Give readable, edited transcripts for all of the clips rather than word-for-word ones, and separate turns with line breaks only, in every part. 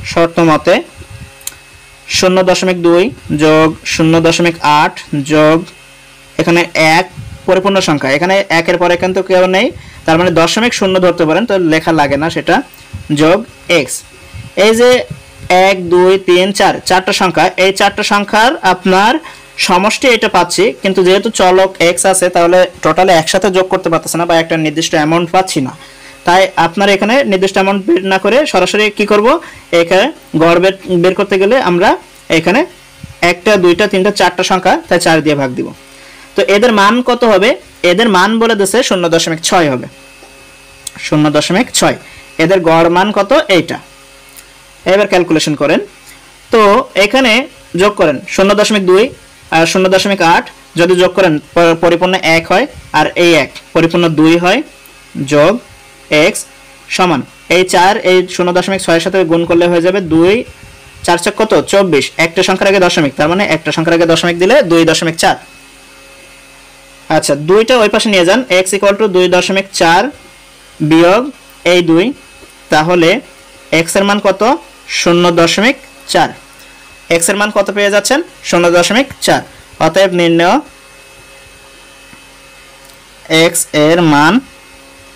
শর্ত মতে 0.2 যোগ 0.8 যোগ এখানে 1 পরিপূর্ণ সংখ্যা, এখানে 1 এর পরে কিন্তু কেউ নেই, তার মানে 0.0 ধরতে পারেন, তো লেখা লাগে না সেটা, যোগ x। এই যে 1 2 3 4 চারটা সংখ্যা, এই চারটা সংখ্যার আপনার সমষ্টি এটা পাচ্ছি, কিন্তু যেহেতু চলক x আছে তাহলে টোটালে একসাথে যোগ করতে পারতেছে না বা একটা নির্দিষ্ট অ্যামাউন্ট পাচ্ছি না, তাই আপনার এখানে নির্দিষ্ট অ্যামাউন্ট বের না করে সরাসরি কি করব, এখানে গড় বের করতে গেলে আমরা এখানে 1টা 2টা 3টা 4টা সংখ্যা, তাই 4 দিয়ে ভাগ দিব। তো এদের মান কত হবে, এদের মান বলে দিয়েছে 0.6 হবে, 0.6। এদের গড় মান কত, এইটা। এবার ক্যালকুলেশন করেন। তো এখানে যোগ করেন 0.2 আর 0.8, যদি যোগ করেন পরিপূর্ণ 1 হয়, আর এই 1 পরিপূর্ণ 2 হয়, যোগ x সমান এই 4 এই 0.6 এর সাথে গুণ করলে হয়ে যাবে 2 4 4 কত 24, একটা সংখ্যার আগে দশমিক, তার মানে একটা সংখ্যার আগে দশমিক দিলে 2.4। আচ্ছা, 2টা ওই পাশে নিয়ে যান, x = 2.4 বিয়োগ এই 2, তাহলে x এর মান কত, 0.4। x এর মান কত পেয়ে যাচ্ছেন, 0.4। অতএব নির্ণয় x এর মান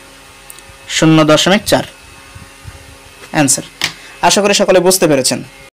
0.4 অ্যান্সার। আশা করি সকলে বুঝতে পেরেছেন।